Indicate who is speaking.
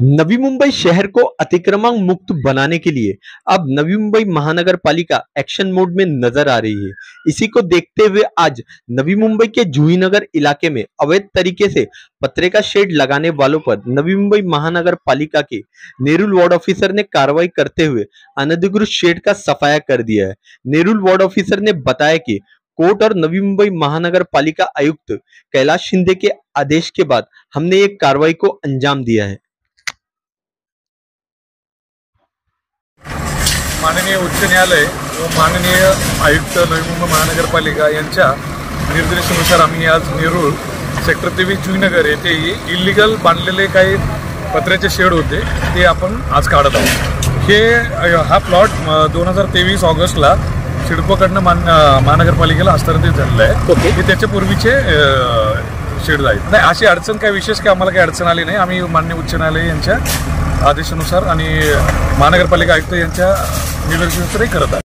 Speaker 1: नवी मुंबई शहर को अतिक्रमण मुक्त बनाने के लिए अब नवी मुंबई महानगर पालिका एक्शन मोड में नजर आ रही है। इसी को देखते हुए आज नवी मुंबई के जूही नगर इलाके में अवैध तरीके से पत्रे का शेड लगाने वालों पर नवी मुंबई महानगर पालिका के नेरुल वार्ड ऑफिसर ने कार्रवाई करते हुए अनधिकृत शेड का सफाया कर दिया है। नेरुल वार्ड ऑफिसर ने बताया कि कोर्ट और नवी मुंबई महानगर पालिका आयुक्त कैलाश शिंदे के आदेश के बाद हमने एक कार्रवाई को अंजाम दिया है।
Speaker 2: माननीय उच्च न्यायालय व माननीय आयुक्त नवी मुंबई महानगरपालिका यांच्या निर्देशानुसार आम्ही आज नेरूळ सेक्टर 23 जुईनगर येथे इल्लीगल बांधलेले काही पत्र्याचे शेड होते ते आपण आज काढत आहोत। हा प्लॉट 2023 ऑगस्टला सिडकोकडनं महानगरपालिकेला हस्तांतरित झालेला आहे। हे त्याच्या पूर्वीचे शेड आहेत। नाही अशी अडचण काही विशेष काही आम्हाला काही अडचण आली नाही। आम्ही माननीय उच्च न्यायालय यांच्या आदेशानुसार आणि महानगरपालिका आयुक्त यांच्या निर्देशानुसार करत आहे।